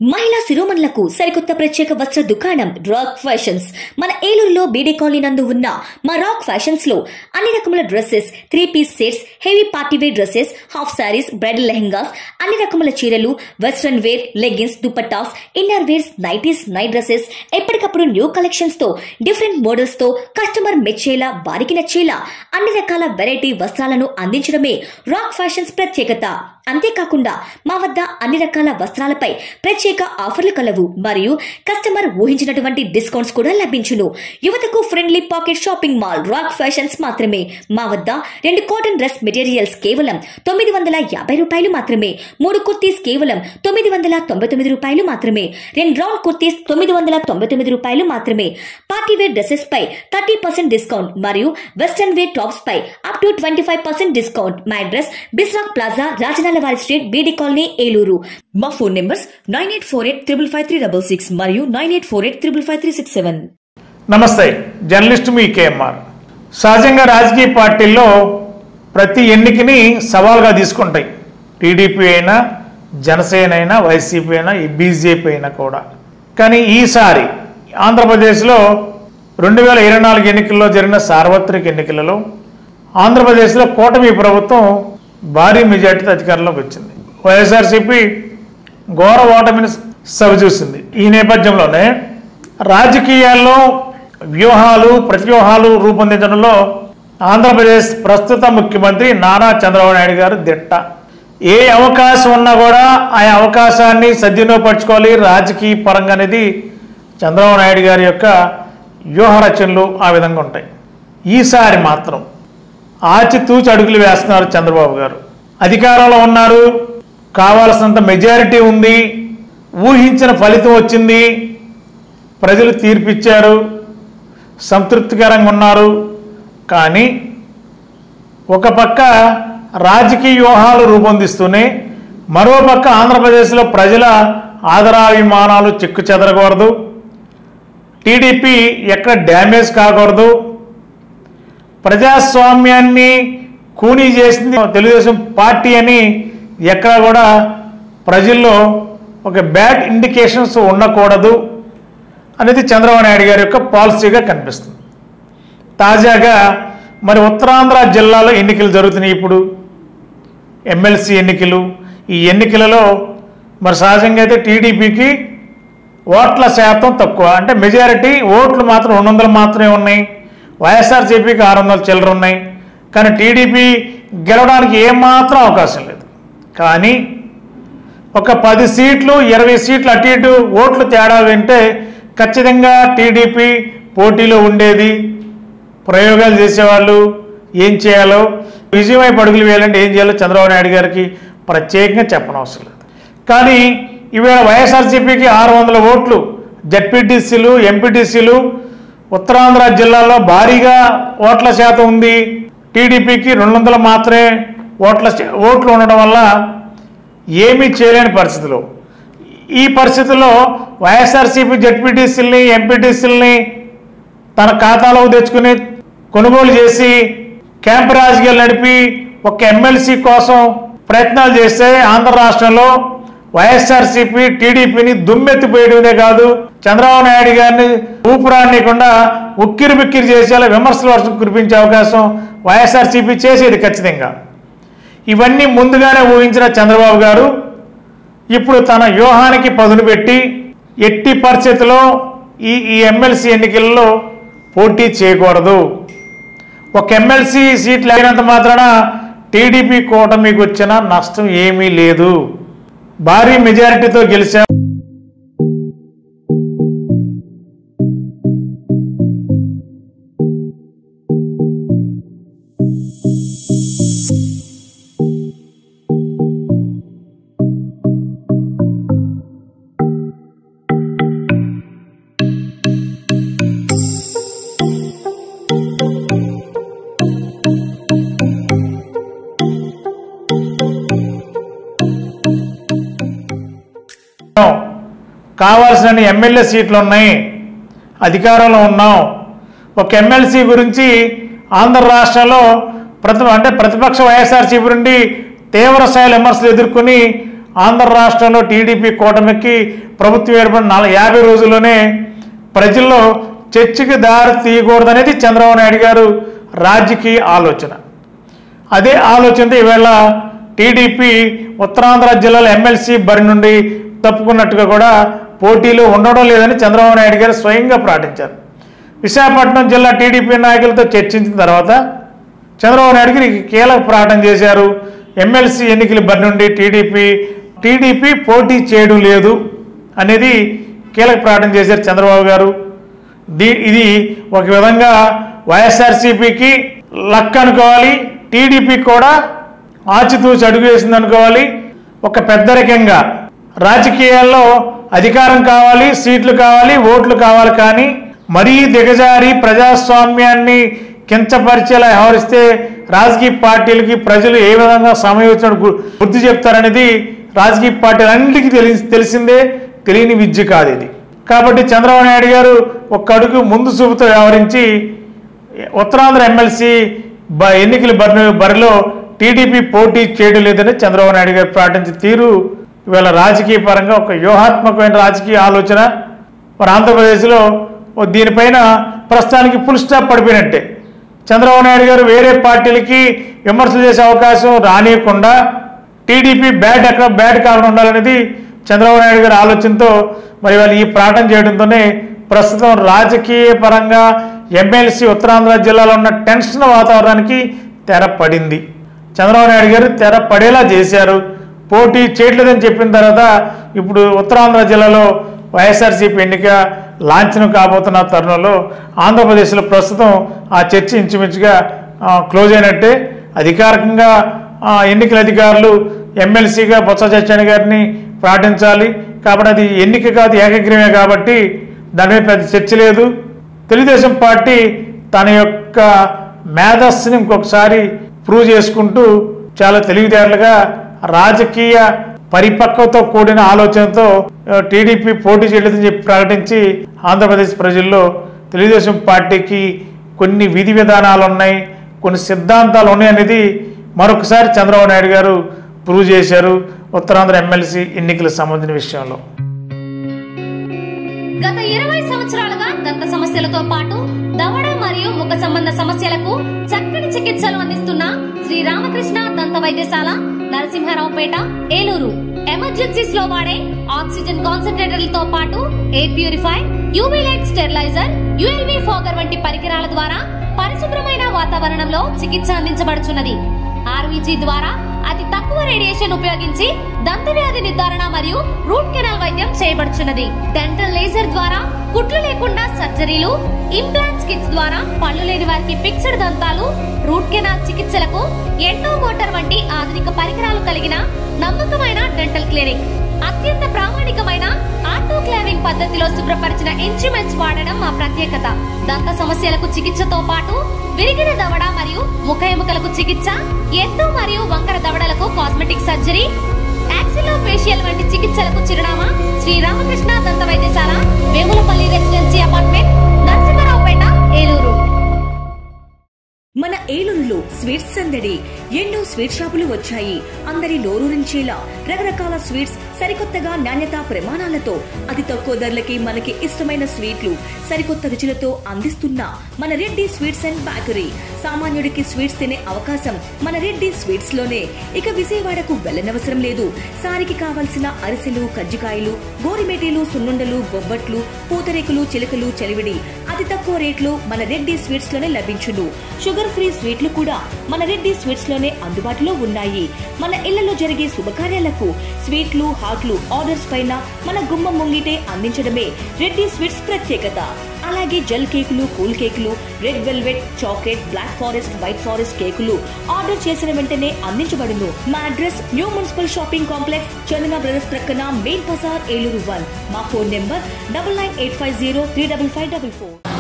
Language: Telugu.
మహిళా శిరోమణులకు సరికొత్త ప్రత్యేక వస్త్ర దుకాణం రాక్ ఫ్యాషన్స్ మన ఏలూరులో బీడీ కాలనీ నందు ఉన్న మా రాక్ ఫ్యాషన్స్ లో అన్ని రకముల dresses, three piece sets, heavy party wear dresses, half saris, bridal lehengas, అన్ని రకముల చీరలు, western wear, leggings, dupattas, inner wears, nighties, night dresses, ఎప్పటికప్పుడు న్యూ కలెక్షన్స్ తో డిఫరెంట్ మోడల్స్ తో కస్టమర్ మెచ్చేలా, వారికి నచ్చేలా అన్ని రకాల వెరైటీ వస్త్రాలను అందించడమే రాక్ ఫ్యాషన్స్ ప్రత్యేకత. అంతేకాకుండా మా వద్ద అన్ని రకాల వస్త్రాలపై ప్రత్యేక ఆఫర్లు కలవు మరియు కస్టమర్ ఊహించినటువంటి డిస్కౌంట్స్ కూడా లభించును. యువతకు friendly pocket shopping mall rock fashions మాత్రమే. మా వద్ద 2 కాటన్ డ్రెస్ మెటీరియల్స్ కేవలం 950 రూపాయలు మాత్రమే, 3 కుర్తీస్ కేవలం 999 రూపాయలు మాత్రమే, 2 రౌండ్ కుర్తీస్ 999 రూపాయలు మాత్రమే, పార్టీ వేర్ డ్రెస్సెస్ పై 30% డిస్కౌంట్ మరియు వెస్టర్న్ వేర్ టాప్స్ పై అప్ టు 25% డిస్కౌంట్. మా అడ్రస్ బిస్రాక్ ప్లాజా, రాజనాల వారి స్ట్రీట్, బీడీ కాలనీ, ఏలూరు. మా ఫోన్ నెంబర్స్ 9848555366 మరియు 9848555367. నమస్తే, జర్నలిస్ట్ మీ కేఎంఆర్. సహజంగా రాజకీయ పార్టీల్లో ప్రతి ఎన్నికని సవాల్గా తీసుకుంటాయి. టీడీపీ అయినా, జనసేన అయినా, వైసీపీ అయినా, బీజేపీ అయినా కూడా. కానీ ఈసారి ఆంధ్రప్రదేశ్లో 2024 ఎన్నికల్లో జరిగిన సార్వత్రిక ఎన్నికలలో ఆంధ్రప్రదేశ్లో కూటమి ప్రభుత్వం భారీ మెజార్టీతో అధికారంలోకి వచ్చింది. వైఎస్ఆర్సీపీ ఘోర ఓటమిని సవిచూసింది. ఈ నేపథ్యంలోనే రాజకీయాల్లో వ్యూహాలు, ప్రతివ్యూహాలు రూపొందించడంలో ఆంధ్రప్రదేశ్ ప్రస్తుత ముఖ్యమంత్రి నారా చంద్రబాబు నాయుడు గారు దిట్ట. ఏ అవకాశం ఉన్నా కూడా ఆ అవకాశాన్ని సద్వినియోగపరచుకోవాలి రాజకీయ పరంగా అనేది చంద్రబాబు నాయుడు గారి యొక్క వ్యూహ రచనలు ఆ విధంగా ఉంటాయి. ఈసారి మాత్రం ఆచితూచి అడుగులు వేస్తున్నారు చంద్రబాబు గారు. అధికారంలో ఉన్నారు, కావాల్సినంత మెజారిటీ ఉంది, ఊహించిన ఫలితం వచ్చింది, ప్రజలు తీర్పిచ్చారు, సంతృప్తికరంగా ఉన్నారు. కానీ ఒక పక్క రాజకీయ వ్యూహాలు రూపొందిస్తూనే మరో పక్క ఆంధ్రప్రదేశ్లో ప్రజల ఆదరాభిమానాలు చెక్కు చెదరకూడదు, టీడీపీ ఎక్కడ డ్యామేజ్ కాకూడదు, ప్రజాస్వామ్యాన్ని కూనీ చేసింది తెలుగుదేశం పార్టీ అని ఎక్కడ కూడా ప్రజల్లో ఒక బ్యాడ్ ఇండికేషన్స్ ఉండకూడదు అనేది చంద్రబాబు నాయుడు గారి యొక్క పాలసీగా కనిపిస్తుంది. తాజాగా మరి ఉత్తరాంధ్ర జిల్లాలో ఎన్నికలు జరుగుతున్నాయి. ఇప్పుడు ఎమ్మెల్సీ ఎన్నికలు. ఈ ఎన్నికలలో మరి సహజంగా అయితే టీడీపీకి ఓట్ల శాతం తక్కువ, అంటే మెజారిటీ ఓట్లు మాత్రం 200 మాత్రమే ఉన్నాయి. వైఎస్ఆర్సీపీకి 600 చిల్లర ఉన్నాయి. కానీ టీడీపీ గెలవడానికి ఏమాత్రం అవకాశం లేదు. కానీ ఒక 10 సీట్లు 20 సీట్లు అటు ఇటు ఓట్లు తేడా వింటే ఖచ్చితంగా టీడీపీ పోటీలో ఉండేది. ప్రయోగాలు చేసేవాళ్ళు ఏం చేయాలో, విజయమై పడుగులు వేయాలంటే ఏం చేయాలో చంద్రబాబు నాయుడు గారికి ప్రత్యేకంగా చెప్పనవసరం లేదు. కానీ ఇవాళ వైఎస్ఆర్సీపీకి 600 ఓట్లు, జడ్పీటీసీలు, ఎంపీటీసీలు ఉత్తరాంధ్ర జిల్లాలో భారీగా ఓట్ల శాతం ఉంది. టీడీపీకి 200 మాత్రమే ఓట్లు ఉండడం వల్ల ఏమీ చేయలేని పరిస్థితిలో, ఈ పరిస్థితుల్లో వైఎస్ఆర్సీపీ జడ్పీటీసీలని, ఎంపీటీసీలని తన ఖాతాలో తెచ్చుకుని కొనుగోలు చేసి క్యాంపు రాజకీయాలు నడిపి ఒక ఎమ్మెల్సీ కోసం ప్రయత్నాలు చేస్తే ఆంధ్ర రాష్ట్రంలో వైఎస్ఆర్సీపీ టీడీపీని దుమ్మెత్తిపోయడమే కాదు, చంద్రబాబు నాయుడు గారిని ఊపిరాడనీయకుండా ఉక్కిరి బిక్కిరి చేసేలా విమర్శల వర్షం కురిపించే అవకాశం వైఎస్ఆర్సీపీ చేసేది ఖచ్చితంగా. ఇవన్నీ ముందుగానే ఊహించిన చంద్రబాబు గారు ఇప్పుడు తన వ్యూహానికి పదును పెట్టి ఎట్టి పరిస్థితుల్లో ఈ ఎమ్మెల్సీ ఎన్నికల్లో పోటీ చేయకూడదు. ఒక ఎమ్మెల్సీ సీట్లు అయినంత మాత్రాన టీడీపీ కూటమికి వచ్చిన నష్టం ఏమీ లేదు. భారీ మెజారిటీతో గెలిచాం. కావాల్సిన ఎమ్మెల్యే సీట్లు ఉన్నాయి, అధికారంలో ఉన్నాం. ఒక ఎమ్మెల్సీ గురించి ఆంధ్ర రాష్ట్రంలో ప్రతిపక్ష వైఎస్ఆర్సీపీ నుండి తీవ్ర స్థాయిలో విమర్శలు ఎదుర్కొని ఆంధ్ర రాష్ట్రంలో టీడీపీ కూటమికి ప్రభుత్వం ఏర్పడిన 50 రోజుల్లోనే ప్రజల్లో చర్చకి దారి తీయకూడదనేది చంద్రబాబు నాయుడు గారు రాజకీయ ఆలోచన. అదే ఆలోచనతో ఈవేళ టీడీపీ ఉత్తరాంధ్ర జిల్లాల ఎమ్మెల్సీ బరి నుండి తప్పుకున్నట్టుగా కూడా పోటీలో ఉండడం లేదని చంద్రబాబు నాయుడు గారు స్వయంగా ప్రకటించారు. విశాఖపట్నం జిల్లా టీడీపీ నాయకులతో చర్చించిన తర్వాత చంద్రబాబు నాయుడు గారు కీలక ప్రకటన చేశారు. ఎమ్మెల్సీ ఎన్నికల బరి నుండి టీడీపీ పోటీ చేయడం లేదు అనేది కీలక ప్రకటన చేశారు చంద్రబాబు గారు. ఇది ఒక విధంగా వైఎస్ఆర్సీపీకి లక్ అనుకోవాలి, టీడీపీ కూడా ఆచితూచి అడుగు వేసింది అనుకోవాలి. ఒక పెద్దరికంగా రాజకీయాల్లో అధికారం కావాలి, సీట్లు కావాలి, ఓట్లు కావాలి, కానీ మరీ దిగజారి ప్రజాస్వామ్యాన్ని కించపరిచేలా వ్యవహరిస్తే రాజకీయ పార్టీలకి ప్రజలు ఏ విధంగా సమయం వచ్చినట్టు బుద్ధి చెప్తారనేది రాజకీయ పార్టీలన్నిటికీ తెలిసిందే, తెలియని విద్య కాదు ఇది. కాబట్టి చంద్రబాబు నాయుడు గారు ఒక్క అడుగు ముందు చూపుతో వ్యవహరించి ఉత్తరాంధ్ర ఎమ్మెల్సీ ఎన్నికల బరిలో టీడీపీ పోటీ చేయడం లేదని చంద్రబాబు నాయుడు గారు ప్రకటించిన తీరు ఇవాళ రాజకీయ పరంగా ఒక వ్యూహాత్మకమైన రాజకీయ ఆలోచన. మరి ఆంధ్రప్రదేశ్లో దీనిపైన ప్రస్తుతానికి ఫుల్ స్టాప్ పడిపోయినట్టే. చంద్రబాబు నాయుడు గారు వేరే పార్టీలకి విమర్శలు చేసే అవకాశం రానియకుండా టీడీపీ బ్యాట్ కాకుండా ఉండాలనేది చంద్రబాబు నాయుడు గారి ఆలోచనతో మరి వాళ్ళు ఈ ప్రకటన చేయడంతోనే ప్రస్తుతం రాజకీయ పరంగా ఎమ్మెల్సీ ఉత్తరాంధ్ర జిల్లాలో ఉన్న టెన్షన్ వాతావరణానికి తెర పడింది. చంద్రబాబు నాయుడు గారు తెర పడేలా చేశారు. పోటీ చేయట్లేదని చెప్పిన తర్వాత ఇప్పుడు ఉత్తరాంధ్ర జిల్లాలో వైఎస్ఆర్సీపీ ఎన్నిక లాంఛనం కాబోతున్న తరుణంలో ఆంధ్రప్రదేశ్లో ప్రస్తుతం ఆ చర్చ ఇంచుమించుగా క్లోజ్ అయినట్టే. అధికారికంగా ఎన్నికల అధికారులు ఎమ్మెల్సీగా బొత్స సత్యనారాయణ గారిని ప్రకటించాలి కాబట్టి అది ఎన్నిక కాదు, ఏకగ్రీవమే కాబట్టి దాని మీద పెద్ద చర్చ లేదు. తెలుగుదేశం పార్టీ తన యొక్క మేధస్సుని ఇంకొకసారి ప్రూవ్ చేసుకుంటూ చాలా తెలివితేటలుగా రాజకీయ పరిపక్వతో కూడిన ఆలోచనతో టీడీపీ పోటీ చేయలేదని చెప్పి ప్రకటించి ఆంధ్రప్రదేశ్ ప్రజల్లో తెలుగుదేశం పార్టీకి కొన్ని విధి విధానాలు ఉన్నాయి, కొన్ని సిద్ధాంతాలు ఉన్నాయనేది మరొకసారి చంద్రబాబు నాయుడు గారు ప్రూవ్ చేశారు ఉత్తరాంధ్ర ఎమ్మెల్సీ ఎన్నికలకు సంబంధించిన విషయంలో. గత 20 సంవత్సరాలుగా దంత సమస్యలతో పాటు దవడ మరియు ముఖ సంబంధ సమస్యలకు చక్కని చికిత్సలు అందిస్తున్న శ్రీ రామకృష్ణ దంత వైద్యశాల, నరసింహారావుపేట, ఏలూరు. ఎమర్జెన్సీస్ లో వాడే ఆక్సిజన్ కాన్సంట్రేటర్లతో పాటు air purify, UV light steriliser, ULV fogger వంటి పరికరాల ద్వారా పరిశుభ్రమైన వాతావరణంలో చికిత్స అందించబడుచున్నది. ఆర్వీజీ ద్వారా అతి తక్కువ రేడియేషన్ ఉపయోగించి దంత వ్యాధి నిర్ధారణ మరియు రూట్ కెనాల్ వైద్యం చేయబడుచున్నది. డెంటల్ లేజర్ ద్వారా కుట్లు లేకుండా సర్జరీలు, ఇంప్లాంట్స్ కిట్స్ ద్వారా పళ్ళు లేని వారికి ఫిక్స్డ్ దంతాలు, రూట్ కెనాల్ చికిత్సలకు ఎండో మోటార్ వంటి ఆధునిక పరికరాలు కలిగిన నమ్మకమైన డెంటల్ క్లినిక్. అత్యంత ప్రామాణికమైన ఆటోక్లావింగ్ పద్ధతిలో శుభ్రపరిచిన ఇన్స్ట్రుమెంట్స్ వాడడం మా ప్రత్యేకత. దంత సమస్యలకు చికిత్సతో పాటు విరిగిన దవడ మరియు ముఖ ఎముకలకు చికిత్స, ఎత్తు మరియు వంకర దవడలకు కాస్మెటిక్ సర్జరీ, యాక్సిలోఫేషియల్ వంటి చికిత్సలకు చిరునామా శ్రీ రామకృష్ణ దంత వైద్యశాల, వేములపల్లి రెసిడెన్సీ అపార్ట్మెంట్, నరసింహారావుపేట, ఏలూరు. మన ఏలూరులో స్వీట్స్ సందడి. ఎన్నో స్వీట్ షాపులు వచ్చాయి. అందరి నోరూరించేలా రకరకాల స్వీట్స్ సరికొత్తగా నాణ్యతా ప్రమాణాలతో అతి తక్కువ ధరలకి మనకి ఇష్టమైన స్వీట్లు సరికొత్త రుచులతో అందిస్తున్న మన రెడ్డి స్వీట్స్ అండ్ బేకరీ. సామాన్యుడికి స్వీట్స్ తినే అవకాశం మన రెడ్డి స్వీట్స్ లోనే. ఇక విజయవాడకు వెళ్లనవసరం లేదు. సారికి కావలసిన అరిసెలు, కజ్జికాయలు, గోరిమేటీలు, సున్నుండలు, బొబ్బట్లు, పూతరేకులు, చిలకలు, చలివిడి అతి తక్కువ రేట్లు మన రెడ్డి స్వీట్స్ లోనే లభించును. షుగర్ ఫ్రీ స్వీట్లు కూడా మన రెడ్డి స్వీట్స్ లోనే అందుబాటులో ఉన్నాయి. మన ఇళ్లలో జరిగే శుభకార్యాలకు స్వీట్లు, హాట్లు ఆర్డర్స్ పైన మన గుమ్మం ముంగిటే అందించడమే రెడ్డి స్వీట్స్ ప్రత్యేకత. అలాగే జెల్ కేకులు, కూల్ కేకులు, red velvet, chocolate, black forest, white forest కేకులు ఆర్డర్ చేసిన వెంటనే అందించబడును. మా address new municipal shopping complex, Chandana brothers ప్రక్కన, మెయిన్ బజార్, ఏలూరు 1. మా ఫోన్ నెంబర్ 9985035544.